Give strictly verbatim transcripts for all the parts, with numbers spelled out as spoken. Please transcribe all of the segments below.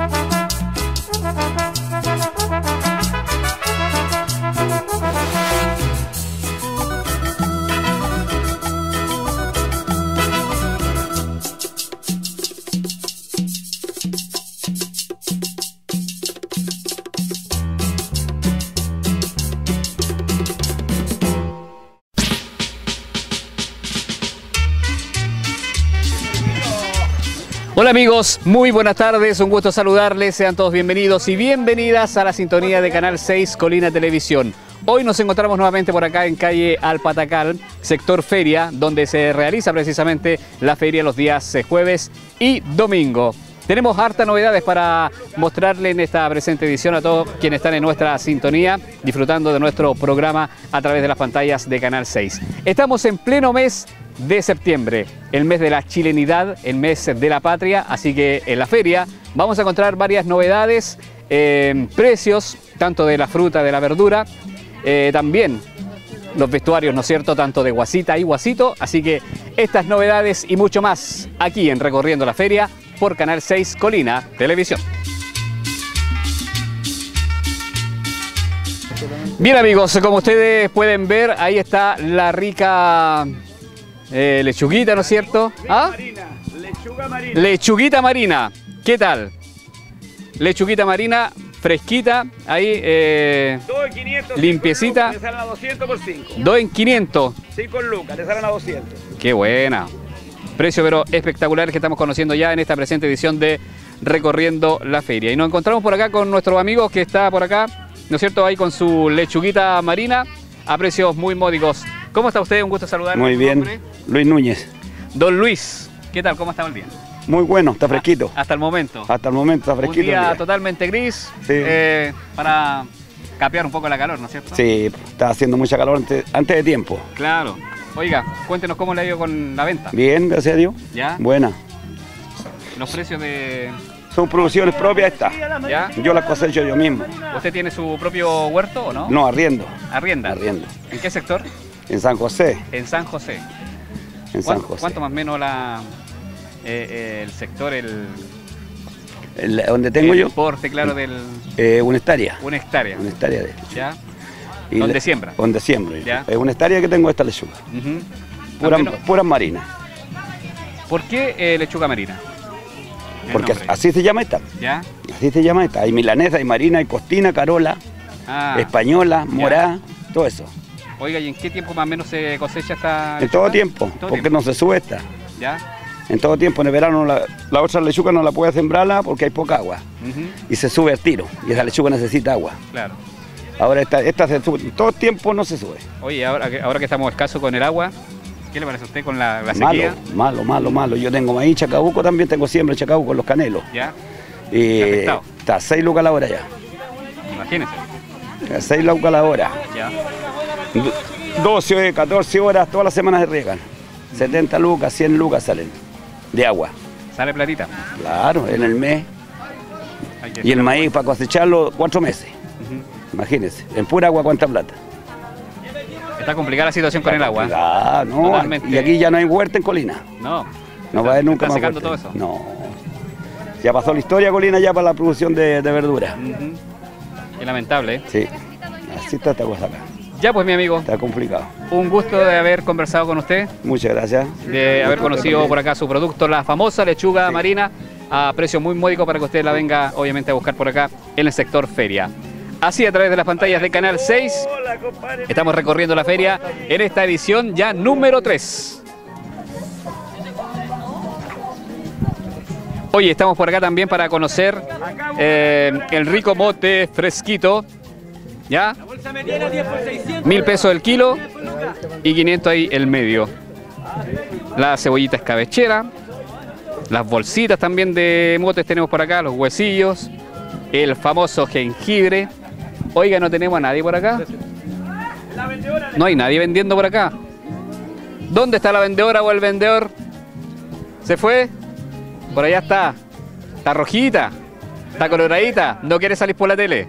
Hola amigos, muy buenas tardes, un gusto saludarles, sean todos bienvenidos y bienvenidas a la sintonía de Canal seis Colina Televisión. Hoy nos encontramos nuevamente por acá en calle Alpatacal, sector Feria, donde se realiza precisamente la feria los días jueves y domingo. Tenemos hartas novedades para mostrarle en esta presente edición a todos quienes están en nuestra sintonía, disfrutando de nuestro programa a través de las pantallas de Canal seis. Estamos en pleno mes de septiembre, el mes de la chilenidad, el mes de la patria, así que en la feria vamos a encontrar varias novedades, eh, precios, tanto de la fruta, de la verdura, eh, también los vestuarios, ¿no es cierto?, tanto de guasita y guasito, así que estas novedades y mucho más aquí en Recorriendo la Feria por Canal seis Colina Televisión. Bien amigos, como ustedes pueden ver, ahí está la rica Eh, lechuguita, ¿no es cierto? ¿Ah? Marina, lechuga marina. Lechuguita marina, ¿qué tal? Lechuguita marina, fresquita, ahí, eh, dos en quinientos, limpiecita. Le salen a doscientos por cinco. dos en quinientos. cinco lucas, le salen a doscientos. Qué buena. Precio pero espectacular que estamos conociendo ya en esta presente edición de Recorriendo la Feria. Y nos encontramos por acá con nuestros amigos que está por acá, ¿no es cierto? Ahí con su lechuguita marina a precios muy módicos. ¿Cómo está usted? Un gusto saludarlo. Muy bien, Luis Núñez. Don Luis, ¿qué tal? ¿Cómo está el día? Muy bueno, está fresquito. Hasta el momento. Hasta el momento está fresquito. Un día, el día. totalmente gris, Sí. eh, para capear un poco la calor, ¿no es cierto? Sí, está haciendo mucha calor antes, antes de tiempo. Claro. Oiga, cuéntenos cómo le ha ido con la venta. Bien, gracias a Dios. ¿Ya? Buena. Los precios de... Son producciones propias estas. ¿Ya? Yo las cosecho yo mismo. ¿Usted tiene su propio huerto o no? No, arriendo. ¿Arrienda? Arriendo. ¿En qué sector? En San José. En San José. En San ¿Cuánto, José. cuánto más o menos la, eh, eh, el sector, el... El- donde tengo el yo, porte, claro, del... eh, una hectárea. Una hectárea. Una hectárea de ¿Ya? y ¿Donde le- siembra? Donde siembro. yo. Ya. Es una hectárea que tengo esta lechuga. Ujú. Puras, Aunque no- puras marinas. ¿Por qué eh, lechuga marina? El Porque nombre. así se llama esta. ¿Ya? Así se llama esta. Hay milanesa, hay marina, hay costina, carola, Ah. española, morá, todo eso. Oiga, ¿y en qué tiempo más o menos se cosecha esta En todo lechuga? tiempo, ¿En todo porque tiempo? no se sube esta. ¿Ya? En todo tiempo, en el verano la, la otra lechuga no la puede sembrarla porque hay poca agua Ujú. y se sube al tiro y esa lechuga necesita agua. Claro. Ahora esta, esta se sube, en todo tiempo no se sube. Oye, ahora que, ahora que estamos escasos con el agua, ¿qué le parece a usted con la, la Malo, sequía? malo, malo, malo. Yo tengo maíz, chacabuco, también tengo siembra de chacabuco con los canelos. ¿Ya? Y Está afectado. está a seis lucas la hora ya. Imagínese. A seis lucas la hora. ¿Ya? doce, catorce horas, todas las semanas se riegan. setenta lucas, cien lucas salen de agua. ¿Sale platita? Claro, en el mes. Hay que Y el decirlo. maíz para cosecharlo cuatro meses. Ujú. Imagínense, en pura agua cuánta plata. Está complicada la situación con el agua. Ah, no, Totalmente. y aquí ya no hay huerta en Colina. No. No va a haber nunca ¿Está más secando huerta. todo eso? No. Ya pasó la historia Colina ya para la producción de, de verdura. Ujú. Qué lamentable, ¿eh? Sí, así está esta cosa acá. Ya pues, mi amigo, Está complicado. un gusto de haber conversado con usted, Muchas gracias. de haber conocido por acá su producto, la famosa lechuga Sí. marina, a precio muy módico para que usted la venga, obviamente, a buscar por acá en el sector feria. Así, a través de las pantallas de Canal seis, Hola, compadre. estamos recorriendo la feria en esta edición ya número tres. Oye, estamos por acá también para conocer eh, el rico mote fresquito, ¿ya? Bolsa mediana diez por seiscientos. Mil pesos el kilo y quinientos ahí el medio. La cebollita escabechera, las bolsitas también de motes tenemos por acá, los huesillos, el famoso jengibre. Oiga, no tenemos a nadie por acá. No hay nadie vendiendo por acá. ¿Dónde está la vendedora o el vendedor? ¿Se fue? Por allá está. Está rojita. Está coloradita. No quiere salir por la tele.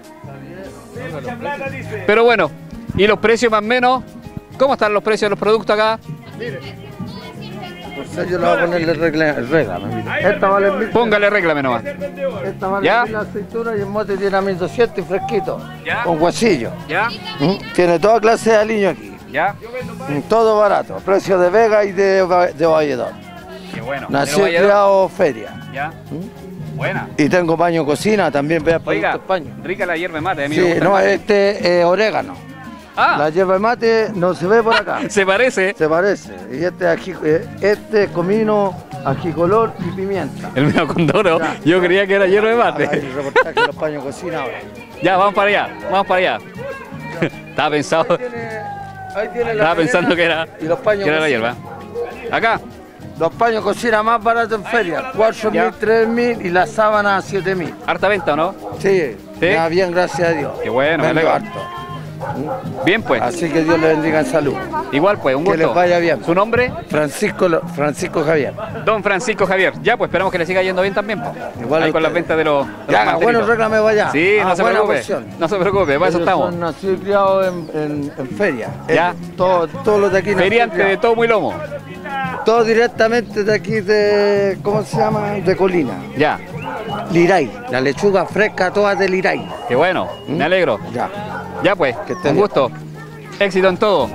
Pero bueno, ¿y los precios más o menos? ¿Cómo están los precios de los productos acá? Entonces yo le voy a ponerle regla, regla, mira. Esta vale mil. Póngale réglame nomás. Esta vale ¿Ya? mil la aceituna y el mote tiene a mil doscientos y fresquito. ¿Ya? Con huesillo. ¿Ya? ¿Mm? Tiene toda clase de aliño aquí. ¿Ya? Mm, Todo barato. Precio de Vega y de, Va- de Valledor. Qué bueno. Nació ¿Pero y Valladolid? criado feria. ¿Ya? Buena. Y tengo paño cocina, también veas Oiga, productos paño. rica la hierba de mate. A mí me Sí, gusta no, el mate. este es orégano. La Ah, hierba de mate no se ve por acá. se parece. Se parece. Y este es ají, eh, este es comino, ají color y pimienta. El mío condoro. Ya. Yo creía que era hierba de Ahora mate. hay reportaje de los paños cocina ahora. Ya, vamos para allá. Vamos para allá. Estaba pensado. Ahí tiene, ahí tiene la Estaba pensando canela que era, y los paños que era la cocina. hierba. Acá. Los paños cocina más baratos en feria, cuatro Ya. mil, tres mil y las sábanas siete mil. Harta venta, ¿o no? Sí, me va bien, gracias a Dios. Qué bueno, me Vendo alegro. harto. Bien, pues. Así que Dios le bendiga en salud. Igual, pues, un Que gusto. les vaya bien. ¿Su nombre? Francisco, Lo- Francisco Javier. Don Francisco Javier. Ya, pues esperamos que le siga yendo bien también. pues. Igual a Ahí con las ustedes. ventas de los. de los Ya, mantelitos. bueno, réglame vaya. Sí, no Ah, se buena preocupe. porción. No se preocupe, para eso Ellos estamos. son nacidos y criados en, en, en feria. Ya. Eh, todo- Todos los de aquí. nacidos y Feriante de criados. todo muy lomo. Todo directamente de aquí de, ¿cómo se llama? De Colina. Ya, Liray, la lechuga fresca toda de Liray. qué bueno, me alegro. Ya. Ya pues, Que esté un bien. gusto. Éxito en todo.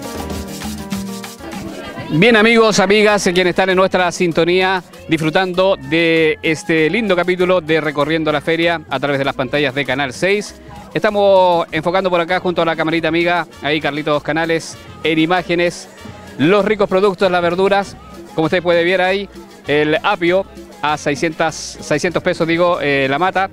Bien amigos, amigas, quienes están en nuestra sintonía disfrutando de este lindo capítulo de Recorriendo la Feria a través de las pantallas de Canal seis. Estamos enfocando por acá junto a la camarita amiga, ahí Carlitos Canales, en imágenes, los ricos productos, las verduras, como usted puede ver ahí, el apio a seiscientos, seiscientos pesos digo, eh, la mata,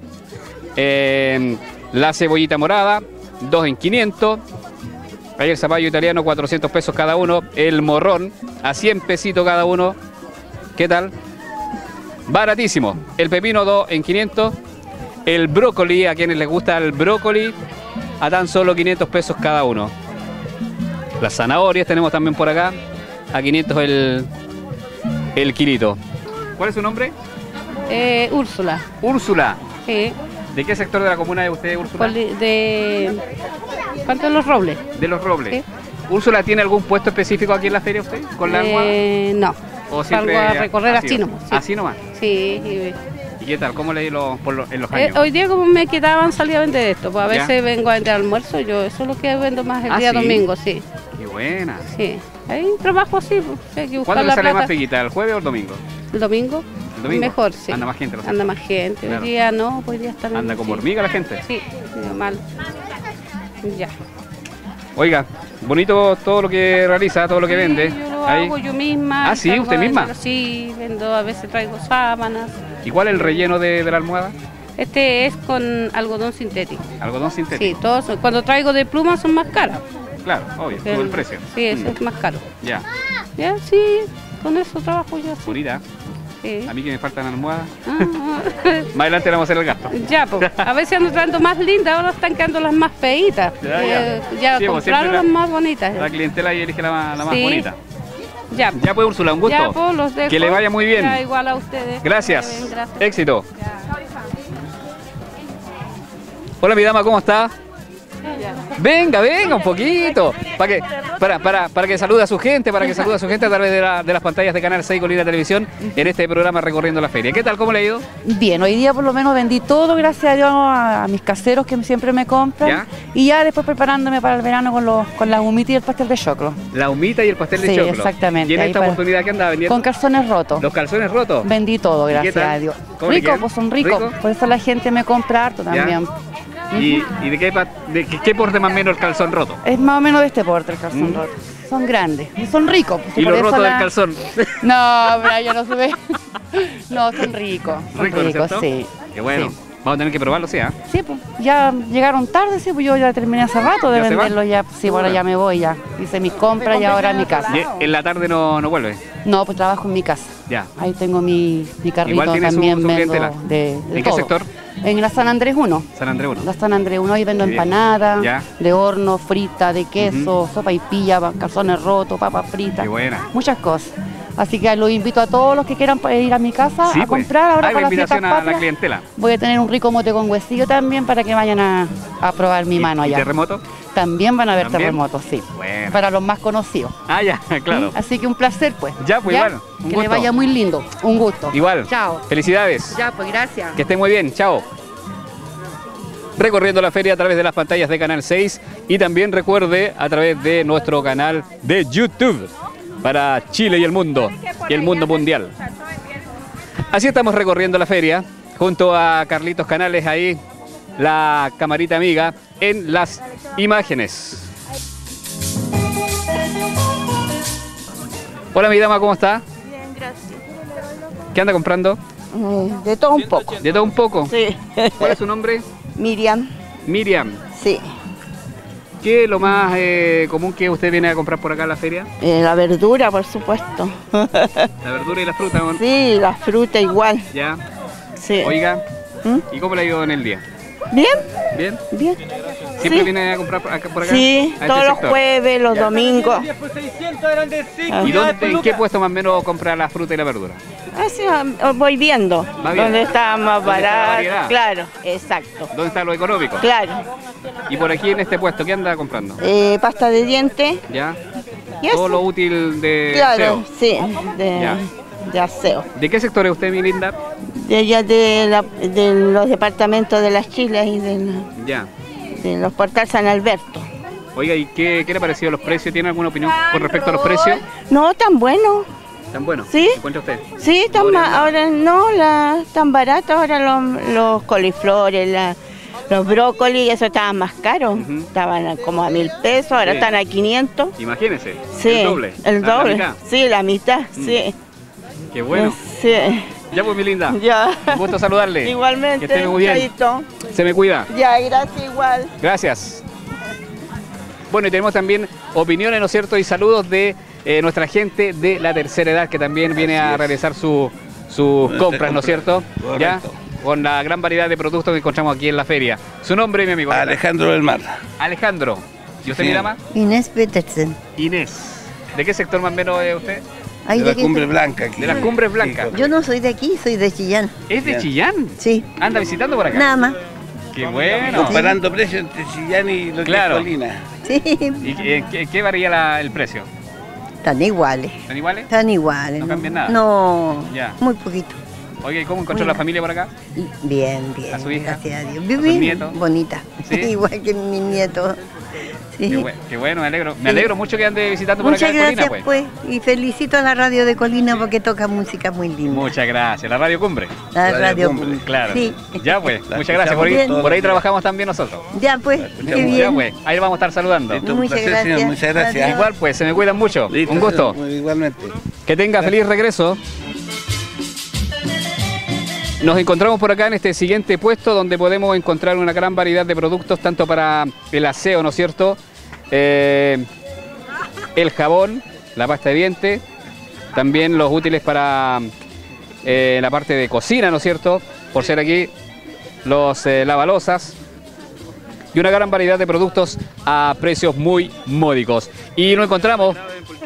eh, la cebollita morada, dos en quinientos, ahí el zapallo italiano, cuatrocientos pesos cada uno, el morrón a cien pesitos cada uno, ¿qué tal? Baratísimo, el pepino dos en quinientos, el brócoli, a quienes les gusta el brócoli, a tan solo quinientos pesos cada uno. Las zanahorias tenemos también por acá, a quinientos el, el kilito. ¿Cuál es su nombre? Eh, Úrsula, Úrsula. sí, ¿De qué sector de la comuna es usted, Úrsula? poli- de ¿cuánto los Robles? De Los Robles. Sí. ¿Úrsula tiene algún puesto específico aquí en la feria usted? ¿Con la almohada? Eh, no, ¿O salgo siempre a recorrer así, así nomás. Sí, ¿Así nomás? sí, y- ¿Y qué tal? ¿Cómo le ha ido por lo- en los eh, años? hoy día como me quedaban salía a vender esto, pues a Ya. veces vengo a vender almuerzo, yo eso es lo que vendo más el Ah, día ¿sí? domingo, sí, Qué buena. sí. Hay trabajo así, pues, hay que buscar ¿Cuándo le la sale plata. más peguita? ¿El jueves o el domingo? ¿El domingo? ¿El domingo? Mejor, sí. Anda más gente, ¿no? Anda más gente, Claro. hoy día no, hoy día está Anda menos, como sí. hormiga la gente. Sí, medio mal. Ya. Oiga, bonito todo lo que realiza, todo lo que vende. Sí, yo lo Ahí. hago yo misma. Ah, ¿sí? traigo ¿Usted a misma? vender- Sí, vendo, a veces traigo sábanas. ¿Y cuál es el relleno de, de la almohada? Este es con algodón sintético. Algodón sintético. Sí, todos, son- cuando traigo de pluma son más caras. Claro, obvio, todo el precio. Sí, eso Mm, es más caro. Ya, Ya, sí, con eso trabajo yo así. bonita. Sí. A mí que me faltan almohadas. Ah, Más adelante le vamos a hacer el gasto. ya, pues, a veces ando trayendo más lindas, ahora están quedando las más feitas. Ya, ya. Eh, ya Sí, pues, compraron siempre la- las más bonitas. La clientela ahí elige la, más- la más Sí. bonita. Ya, Ya pues, Úrsula, un gusto. ya, pues, los dejo. Que le vaya muy bien. Ya, igual a ustedes. Gracias. Bien, gracias. Éxito. Hola, mi dama, ¿cómo está? Venga, venga un poquito. Para que, para, para, para que salude a su gente, para que salude a su gente a través de, la- de las pantallas de Canal seis Colina Televisión en este programa Recorriendo la Feria. ¿Qué tal? ¿Cómo le ha ido? Bien, hoy día por lo menos vendí todo, gracias a Dios, a, a mis caseros que siempre me compran. ¿Ya? Y ya después preparándome para el verano con, los, con la humita y el pastel de choclo. La humita y el pastel de Sí, choclo. exactamente, ¿Y en ahí esta para- oportunidad que andaba vendiendo? Con calzones rotos. Los calzones rotos. Vendí todo, ¿Y qué gracias tal? a Dios. ¿Cómo le Rico, quedan? pues son ricos. ¿Rico? Por eso la gente me compra harto también. ¿Y, y de, qué, pa- de qué, qué porte más o menos el calzón roto? Es más o menos de este porte el calzón Mm. roto. Son grandes y son ricos. pues, Y por lo eso roto la- del calzón. No, pero yo no se ve. No, son ricos. Son Rico, ¿no es ricos, cierto? sí. Qué bueno. Sí. Vamos a tener que probarlo, ¿sí? ¿ah? Sí, pues ya llegaron tarde, sí, pues yo ya terminé hace rato de ¿Ya se va? venderlo ya. Sí, ahora ya me voy, ya hice mis compras y ahora a mi casa. Y en la tarde no, no vuelve. No, pues trabajo en mi casa. Ya. Ahí tengo mi, mi carrito Igual tiene su- también, su vendo clientela. de, de ¿En qué todo. sector? En la San Andrés uno. San Andrés uno. La San Andrés uno, ahí vendo Bien. empanadas, Ya. de horno, frita, de queso, sopa y pilla, calzones rotos, papas fritas. Qué buena. Muchas cosas. Así que los invito a todos los que quieran ir a mi casa Sí, a pues. comprar ahora Hay para la las fiestas invitación a la patrias. clientela. Voy a tener un rico mote con huesillo también para que vayan a, a probar mi ¿Y- mano y allá. terremoto? También van a haber ¿También? terremotos, sí. Bueno. Para los más conocidos. Ah, ya, claro. ¿Sí? Así que un placer, pues. Ya, pues, igual, un Que gusto. le vaya muy lindo. Un gusto. Igual. Chao. Felicidades. Ya, pues gracias. Que estén muy bien, chao. Recorriendo la feria a través de las pantallas de Canal seis y también recuerde a través de nuestro canal de YouTube para Chile y el mundo y el mundo mundial. Así estamos recorriendo la feria junto a Carlitos Canales ahí, la camarita amiga en las imágenes. Hola mi dama, ¿cómo está? Bien, gracias. ¿Qué anda comprando? De todo un poco. ¿De todo un poco? Sí. ¿Cuál es su nombre? Miriam, Miriam. sí. ¿Qué es lo más eh, común que usted viene a comprar por acá en la feria? Eh, la verdura, por supuesto. La verdura y la fruta, ¿no? Sí, la fruta igual. Ya. Sí. Oiga, ¿Mm? ¿y cómo le ha ido en el día? Bien, ¿Bien? bien. ¿Siempre Sí. viene a comprar por acá? Por acá? Sí, ¿A este todos los sector? jueves, los domingos. diez por seiscientos eran de cinco. ¿Y dónde, en qué puesto más o menos compra la fruta y la verdura? Así ah, voy viendo. Va bien. Dónde está más ¿Dónde está la barato. variedad? Claro, exacto. ¿Dónde está lo económico? Claro. Y por aquí en este puesto, ¿qué anda comprando? Eh, pasta de dientes. ¿Ya? Y Todo eso. lo útil de Claro, aseo. sí, de, Ya. de aseo. ¿De qué sector es usted, mi linda? De allá de, la- de los departamentos de las Chiles y de, la- Ya. de los portales San Alberto. Oiga, ¿y qué, qué le ha parecido los precios? ¿Tiene alguna opinión con respecto a los precios? No, tan bueno. ¿Tan buenos? Sí. ¿Encuentra usted? Sí, están Ahora ma- no. ahora no, la, tan baratos ahora los, los coliflores, la- los brócolis, eso estaban más caros. Ujú. Estaban como a mil pesos, ahora Sí. están a quinientos. Imagínese. Sí, El doble. El la- la doble. mitad. Sí, la mitad, Mm. sí. Qué bueno. Sí. Ya pues, mi linda. Ya. Un gusto saludarle. Igualmente. Que esté muy bien. Chaito. Se me cuida. Ya, gracias igual. Gracias. Bueno, y tenemos también opiniones, ¿no es cierto? Y saludos de eh, nuestra gente de la tercera edad que también viene a realizar su- sus compras, ¿no es cierto? Ya, Correcto. con la gran variedad de productos que encontramos aquí en la feria. Su nombre, mi amigo. Alejandro del Mar. Alejandro. ¿Y usted Sí. me llama? Inés Petersen. Inés. ¿De qué sector más o menos es usted? Ay, De ¿de la qué Cumbre estoy? Blanca. aquí. De las Cumbres Blancas. Sí, Yo no soy de aquí, soy de Chillán. ¿Es de Ya. Chillán? Sí, ¿Anda visitando por acá? nada más. Qué bueno. Comparando precios entre Chillán y lo que Claro. es Colina. Sí, ¿Y qué, qué- qué varía la- el precio? están iguales. ¿Están iguales? Están iguales. No cambian nada. No, Ya. muy poquito. Oye, ¿y cómo encontró Muy la familia por acá? Y bien, bien. ¿A su hija? Gracias a Dios. ¿A sus Bien, nietos? bonita. ¿Sí? Igual que mi nieto. Sí. Qué, bue- qué bueno, me alegro. Me Sí. alegro mucho que ande visitando por Muchas acá en gracias, Colina, pues. pues. Y felicito a la radio de Colina porque toca música muy linda. Muchas gracias. La Radio Cumbre. La Radio radio. Cumbre. Claro. Sí. Ya pues, La muchas gracias. Por ahí, escuchamos por ahí todos los trabajamos también nosotros. Ya, pues. Qué Ya, Ya bien. pues, ahí vamos a estar saludando. Listo, un Muchas placer, señor, gracias. muchas gracias. Adiós. Igual pues, se me cuidan mucho. Listo, Un gusto. señor, igualmente. Que tenga feliz regreso. Nos encontramos por acá en este siguiente puesto donde podemos encontrar una gran variedad de productos tanto para el aseo, ¿no es cierto? Eh, el jabón, la pasta de dientes, también los útiles para eh, la parte de cocina, ¿no es cierto? Por ser aquí los eh, lavalosas y una gran variedad de productos a precios muy módicos. Y nos encontramos...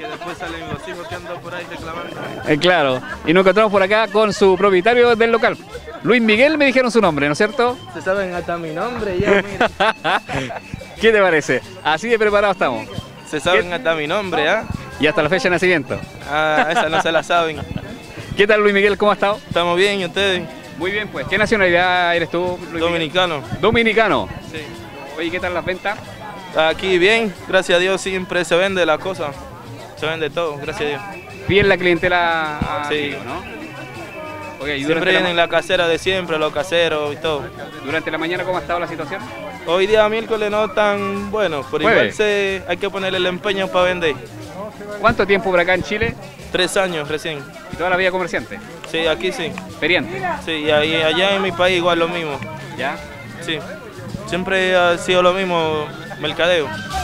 Eh, claro, y nos encontramos por acá con su propietario del local. Luis Miguel me dijeron su nombre, ¿no es cierto? Se saben hasta mi nombre ya, mira. ¿Qué te parece? Así de preparados estamos. Se saben hasta mi nombre, ¿ah? Y hasta la fecha de nacimiento. Ah, esa no se la saben. ¿Qué tal, Luis Miguel? ¿Cómo has estado? Estamos bien, ¿y ustedes? Muy bien, pues. ¿Qué nacionalidad eres tú, Luis Miguel? Dominicano. Dominicano. Sí. Oye, ¿qué tal las ventas? Aquí bien, gracias a Dios siempre se vende la cosa. Se vende todo, gracias a Dios. Fiel la clientela a Sí. ¿no? Oye, y Siempre durante la, vienen la casera de siempre, los caseros y todo. durante la mañana, ¿cómo ha estado la situación? Hoy día miércoles no tan bueno, pero Jueves. igual se, hay que ponerle el empeño para vender. ¿Cuánto tiempo por acá en Chile? Tres años recién. ¿Y toda la vida comerciante? Sí, aquí sí. Feriante. Sí, y ahí- allá en mi país igual lo mismo. ¿Ya? Sí. Siempre ha sido lo mismo, mercadeo.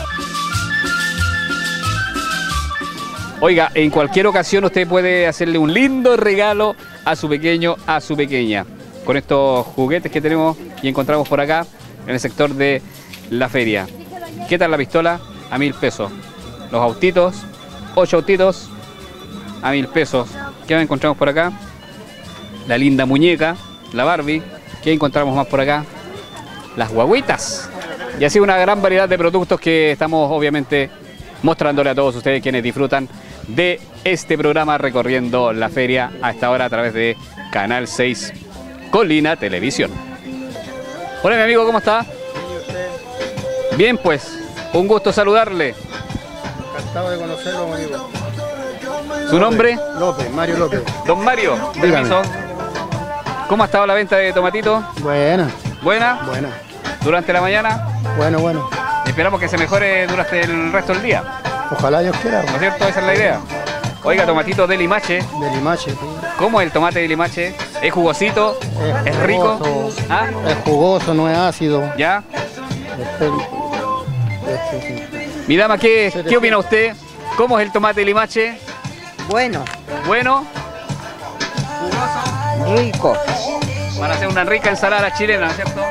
Oiga, en cualquier ocasión usted puede hacerle un lindo regalo a su pequeño, a su pequeña, con estos juguetes que tenemos y encontramos por acá en el sector de la feria. ¿Qué tal la pistola? A mil pesos. Los autitos, ocho autitos, a mil pesos. ¿Qué más encontramos por acá? La linda muñeca, la Barbie. ¿Qué encontramos más por acá? Las guaguitas. Y así una gran variedad de productos que estamos obviamente mostrándole a todos ustedes quienes disfrutan de este programa recorriendo la feria a esta hora a través de Canal seis Colina Televisión. Hola mi amigo, ¿cómo está? Bien, pues, un gusto saludarle. Encantado de conocerlo, amigo. ¿Su nombre? López, Mario López. Don Mario, permiso. ¿Cómo ha estado la venta de tomatito? Buena. ¿Buena? Buena. ¿Durante la mañana? Bueno, bueno. Esperamos que se mejore durante el resto del día. Ojalá Dios quiera. ¿No es cierto? Esa es la idea. Oiga, tomatito de Limache. De Limache, sí. ¿Cómo es el tomate de Limache? ¿Es jugosito? ¿Es, ¿Es rico? ¿Ah? Es jugoso, no es ácido. ¿Ya? Este, este, sí. Mi dama, ¿qué, ¿qué opina usted? ¿Cómo es el tomate de Limache? Bueno. ¿Bueno? ¿Jugoso? Rico. Para hacer una rica ensalada chilena, ¿no es cierto?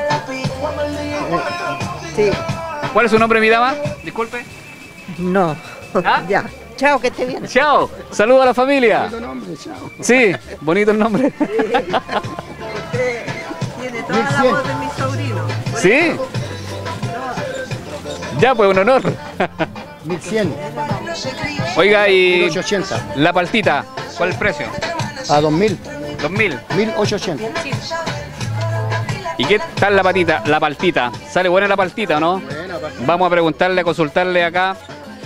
Sí. ¿Cuál es su nombre, mi dama? Disculpe. No. ¿Ah? Ya. Chao, que esté bien. Chao. Saludos a la familia. Bonito nombre, chao. Sí, bonito el nombre. Sí. Usted tiene toda la voz de mi sobrino. ¿Sí? Ya, pues un honor. mil cien. Oiga, y mil ochocientos ochenta. la paltita, ¿cuál es el precio? A dos mil. dos mil. mil ochocientos ochenta. ¿Y qué tal la patita, la paltita? ¿Sale buena la paltita o no? Buena, Vamos a preguntarle, a consultarle acá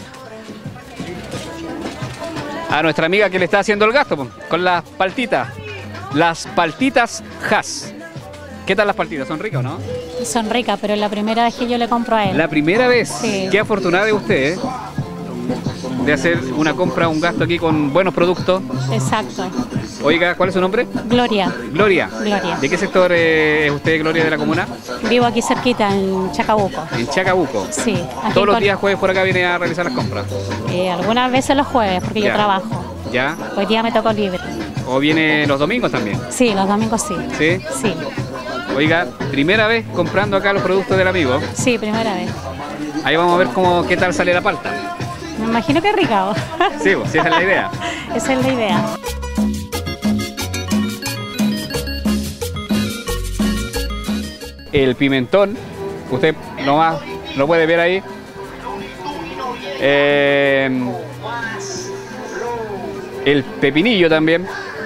a nuestra amiga que le está haciendo el gasto pues, con las paltitas. Las paltitas Hass. ¿Qué tal las paltitas? ¿Son ricas o no? Son ricas, pero es la primera vez que yo le compro a él. ¿La primera vez? Sí. Qué afortunada de usted, ¿eh? De hacer una compra, un gasto aquí con buenos productos. Exacto. Oiga, ¿cuál es su nombre? Gloria. Gloria. Gloria. ¿De qué sector eh, es usted, Gloria, de la comuna? Vivo aquí cerquita, en Chacabuco. En Chacabuco. Sí. Aquí Todos los con- días jueves por acá viene a realizar las compras. Eh, algunas veces los jueves, porque Ya. yo trabajo. ¿Ya? Hoy día me tocó libre. ¿O viene los domingos también? Sí, los domingos sí. ¿Sí? Sí. Oiga, primera vez comprando acá los productos del amigo. Sí, primera vez. Ahí vamos a ver cómo, qué tal sale la palta. Me imagino que es rica. Sí, pues, sí, esa es la idea. Esa es la idea. El pimentón, usted nomás lo puede ver ahí. Eh, el pepinillo también.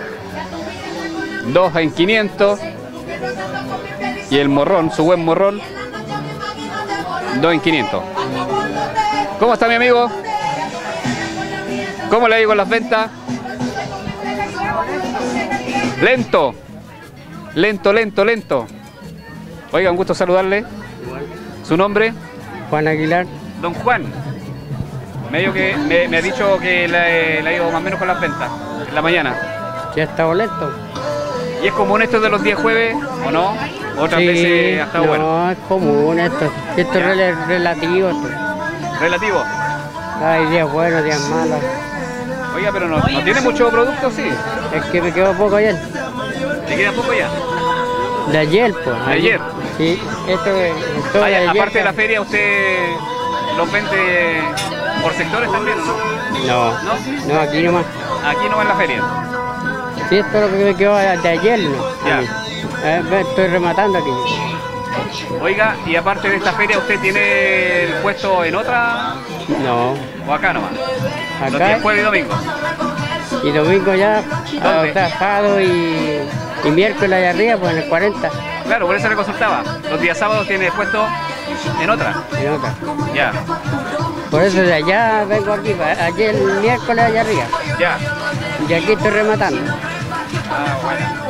Dos en quinientos. Y el morrón, su buen morrón. Dos en quinientos. ¿Cómo está mi amigo? ¿Cómo le digo en las ventas? Lento. Lento, lento, lento. Oiga, un gusto saludarle. ¿Su nombre? Juan Aguilar. Don Juan. Medio que me, me ha dicho que le, le ha ido más o menos con las ventas en la mañana. Ya está lento. ¿Y es común esto de los días jueves o no? Otras Sí, veces ha estado no, bueno. es común esto. Esto es rel- relativo. Esto. Relativo. Hay días buenos, días malos. Oiga, pero no, no tiene mucho producto, sí. Es que me quedó poco ayer. ¿Le queda poco ya? De ayer, pues. ¿De ayer? Sí, esto es todo Ah, de ya, ayer. aparte de la feria, ¿usted los vende por sectores también o no? No, ¿No? no, aquí nomás. Aquí no en la feria. Sí, esto es lo que me quedó de ayer, ¿no? Ya. A mí. Eh, estoy rematando aquí. Oiga, y aparte de esta feria, ¿usted tiene el puesto en otra No, o acá nomás? Los acá días jueves y domingo. y domingo ya, ¿Dónde? o sea, sábado y, y miércoles allá arriba, pues en el cuarenta, Claro, por eso le consultaba. Los días sábados tiene puesto en otra. en otra. Ya, Por eso de allá vengo aquí, pa- ayer el miércoles allá arriba, ya. y aquí estoy rematando. Ah, bueno.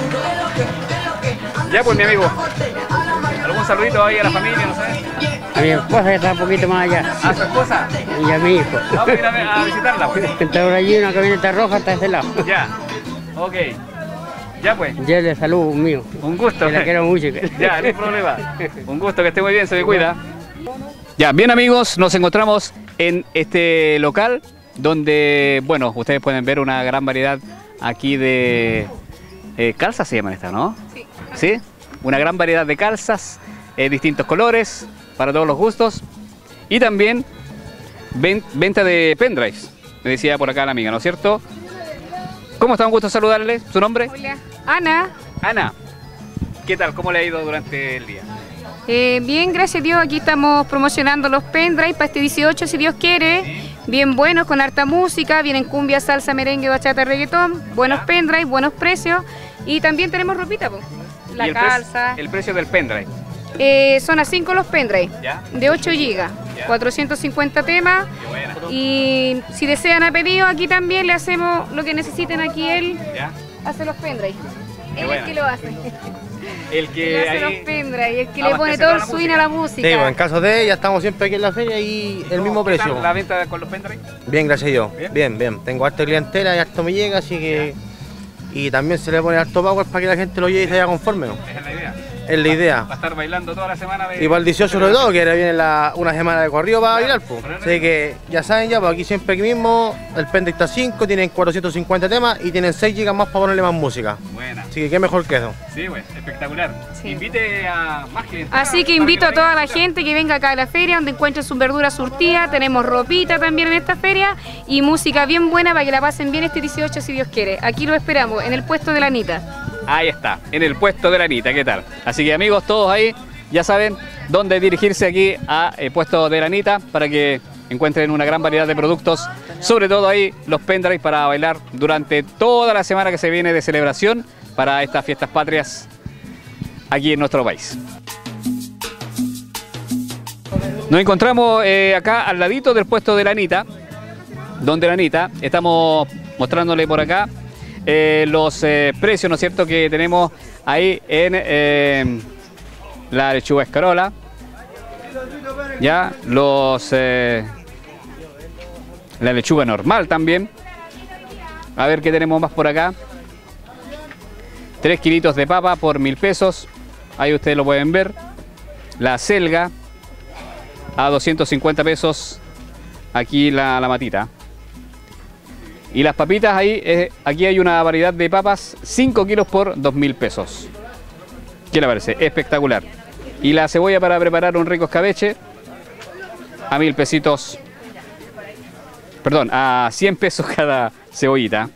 Ya pues mi amigo. ¿Algún saludito ahí a la familia, no sé? A mi esposa que está un poquito más allá, ¿A su esposa? y a mi hijo. Vamos a ir a, ver- a visitarla, pues. Está por allí una camioneta roja hasta ese lado. Ya. Ok. Ya pues. Yo le saludo mío. Un gusto. Que la quiero mucho. Ya, no hay problema. Un gusto, que esté muy bien, se me cuida. Ya, bien amigos, nos encontramos en este local donde, bueno, ustedes pueden ver una gran variedad aquí de eh, calzas, se llaman estas, ¿no? Sí. ¿Sí? Una gran variedad de calzas, eh, distintos colores, para todos los gustos. Y también ven- venta de pendrives, me decía por acá la amiga, ¿no es cierto? ¿Cómo está? Un gusto saludarle. ¿Su nombre? Hola. Ana. Ana. ¿Qué tal? ¿Cómo le ha ido durante el día? Eh, bien, gracias a Dios. Aquí estamos promocionando los pendrive para este dieciocho, si Dios quiere. Sí. Bien buenos, con harta música. Vienen cumbia, salsa, merengue, bachata, reggaetón. Buenos pendrive, buenos precios. Y también tenemos ropita, po. La ¿Y el calza. Pre el precio del pendrive? Eh, son a cinco los pendrive. ¿Ya? De ocho gigas. ¿Ya? cuatrocientos cincuenta temas. Y si desean a pedido, aquí también le hacemos lo que necesiten. Aquí él ¿Ya? hace los pendrive. Él es el que lo hace. El que hace ahí los pendrive, el que le pone todo el swing a la música. Sí, bueno, en caso de ella estamos siempre aquí en la feria y el mismo precio. ¿La venta con los pendrive? Bien, gracias a Dios. Bien, bien. bien. Tengo harta clientela y harto me llega, así que... Y también se le pone harto power para que la gente lo lleve y se vaya conforme, ¿no? Esa es la idea. Es la idea. Va a estar bailando toda la semana. Y para el dieciocho sobre todo, que ahora viene la, una semana de corrido para bailar, pues. Así que ya saben ya, pues aquí siempre aquí mismo, el pendrive está cinco, tienen cuatrocientos cincuenta temas y tienen seis gigas más para ponerle más música. Buena. Así que qué mejor que eso. Sí, pues, espectacular. Sí. Invite a más gente. Así que invito a toda la gente que venga acá a la feria, donde encuentren sus verduras surtidas. Tenemos ropita también en esta feria y música bien buena para que la pasen bien este dieciocho, si Dios quiere. Aquí lo esperamos, en el puesto de la Anita. Ahí está, en el puesto de la Anita, ¿qué tal? Así que amigos, todos ahí ya saben dónde dirigirse aquí a el puesto de la Anita para que encuentren una gran variedad de productos, sobre todo ahí los pendrive para bailar durante toda la semana que se viene de celebración para estas fiestas patrias aquí en nuestro país. Nos encontramos eh, acá al ladito del puesto de la Anita, donde la Anita, estamos mostrándole por acá Eh, los eh, precios, ¿no es cierto?, que tenemos ahí en eh, la lechuga escarola, ya, los eh, la lechuga normal también. A ver qué tenemos más por acá. Tres kilitos de papa por mil pesos, ahí ustedes lo pueden ver. La selga a doscientos cincuenta pesos, aquí la, la matita. Y las papitas ahí, eh, aquí hay una variedad de papas, cinco kilos por dos mil pesos. ¿Qué le parece? Espectacular. Y la cebolla para preparar un rico escabeche, a mil pesitos, perdón, a cien pesos cada cebollita.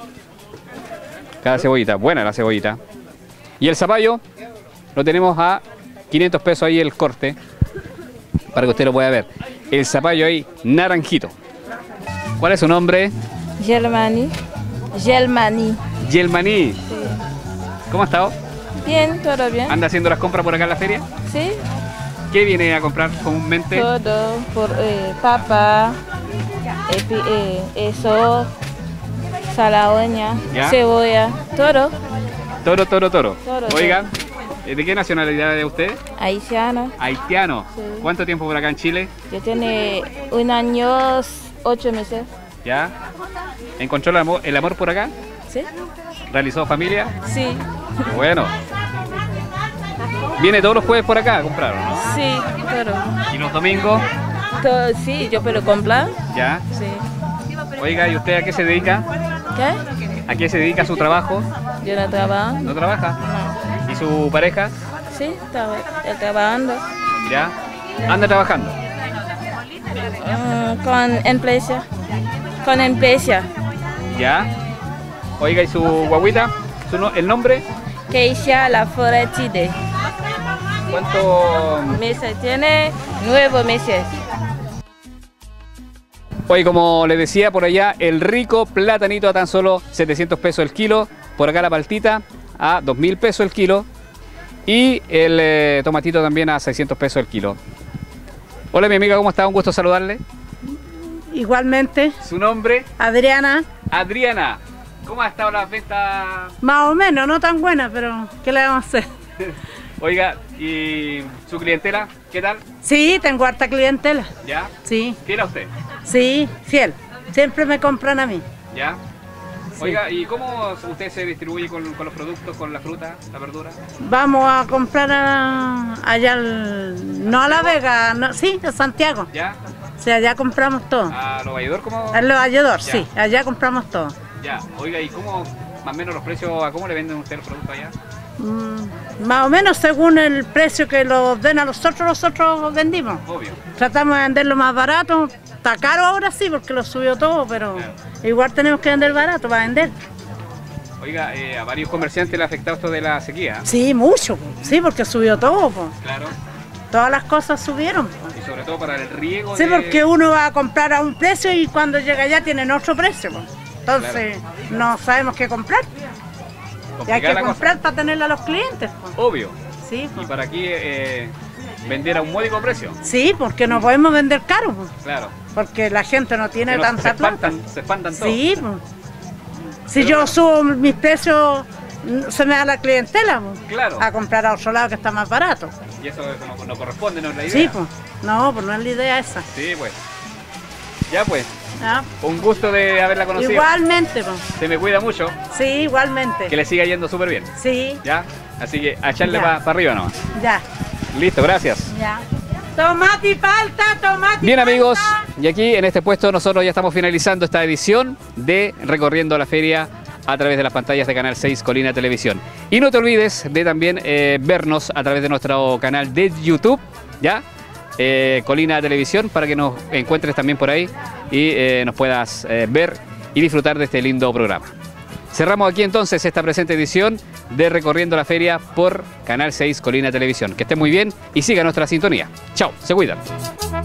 Cada cebollita, buena la cebollita. Y el zapallo lo tenemos a quinientos pesos ahí el corte, para que usted lo pueda ver. El zapallo ahí, naranjito. ¿Cuál es su nombre? Gelmani. Gelmani. Gelmani. Sí. ¿Cómo ha estado? Bien, todo bien. ¿Anda haciendo las compras por acá en la feria? Sí. ¿Qué viene a comprar comúnmente? Todo, por eh, papa, epi, eh, eso, zanahoria, cebolla, todo. Toro, toro, toro. Toro Oiga, ¿de qué nacionalidad es usted? Haitiano. Haitiano. Sí. ¿Cuánto tiempo por acá en Chile? Yo tiene un año, ocho meses. ¿Ya? ¿Encontró el amor, el amor por acá? Sí. ¿Realizó familia? Sí. Bueno. ¿Viene todos los jueves por acá a comprar, o no? Sí, todo. ¿Y los domingos? Todo, sí, yo puedo comprar. ¿Ya? Sí. Oiga, ¿y usted a qué se dedica? ¿Qué? ¿A qué se dedica su trabajo? Yo no trabajo. ¿No trabaja? No. ¿Y su pareja? Sí, está, está trabajando. ¿Ya? ¿Anda trabajando? Um, con empresa. Con empresa. ¿Ya? Oiga, ¿y su guaguita? ¿Su no, ¿El nombre? Keisha La Foretide. ¿Cuánto meses tiene? Nueve meses. Hoy, como les decía, por allá el rico platanito a tan solo setecientos pesos el kilo. Por acá la paltita a dos mil pesos el kilo. Y el eh, tomatito también a seiscientos pesos el kilo. Hola mi amiga, ¿cómo está? Un gusto saludarle. Igualmente. ¿Su nombre? Adriana. Adriana. ¿Cómo ha estado la ventas? Más o menos, no tan buena, pero ¿qué le vamos a hacer? Oiga, ¿y su clientela? ¿Qué tal? Sí, tengo harta clientela. ¿Ya? Sí. ¿Fiel a usted? Sí, fiel. Siempre me compran a mí. ¿Ya? Sí. Oiga, ¿y cómo usted se distribuye con, con los productos, con la fruta, la verdura? Vamos a comprar a, allá, al, no a La Vega, no, sí, a Santiago. ¿Ya? O sea, allá compramos todo. ¿A Los Valledor cómo? A Los Valledor, sí, allá compramos todo. Ya, oiga, ¿y cómo, más o menos los precios, a cómo le venden ustedes los productos allá? Mm, más o menos según el precio que los den a nosotros, nosotros vendimos. Obvio. Tratamos de venderlo más barato. Está caro ahora sí porque lo subió todo, pero claro, igual tenemos que vender barato para vender. Oiga, eh, a varios comerciantes le ha afectado esto de la sequía. Sí, mucho, po. Sí, porque subió todo, po. Claro. Todas las cosas subieron, po. Y sobre todo para el riego. Sí, de... porque uno va a comprar a un precio y cuando llega allá tienen otro precio, po. Entonces claro. no sabemos qué comprar. Y hay que comprar cosa. Para tenerle a los clientes, po. Obvio. Sí, po. Y para aquí eh, vender a un módico precio. Sí, porque no podemos vender caro, po. Claro. Porque la gente no tiene no, tanta se espantan, plata. Se espantan todos. Sí, po. Si Pero yo bueno. subo mis precios, se me da la clientela, po. Claro. A comprar a otro lado que está más barato. Y eso no, no corresponde, no es la idea. Sí, pues. No, pues no es la idea esa. Sí, pues. Ya pues. ¿Ah? Un gusto de haberla conocido. Igualmente, pues. Se me cuida mucho. Sí, igualmente. Que le siga yendo súper bien. Sí. ¿Ya? Así que a echarle para pa arriba nomás. Ya. Listo, gracias. Ya. Tomate y palta, tomate y Bien palta. Amigos, y aquí en este puesto nosotros ya estamos finalizando esta edición de Recorriendo la Feria a través de las pantallas de Canal seis Colina Televisión. Y no te olvides de también eh, vernos a través de nuestro canal de YouTube, ¿ya? Eh, Colina Televisión, para que nos encuentres también por ahí y eh, nos puedas eh, ver y disfrutar de este lindo programa. Cerramos aquí entonces esta presente edición de Recorriendo la Feria por Canal seis Colina Televisión. Que estén muy bien y sigan nuestra sintonía. Chao, se cuidan.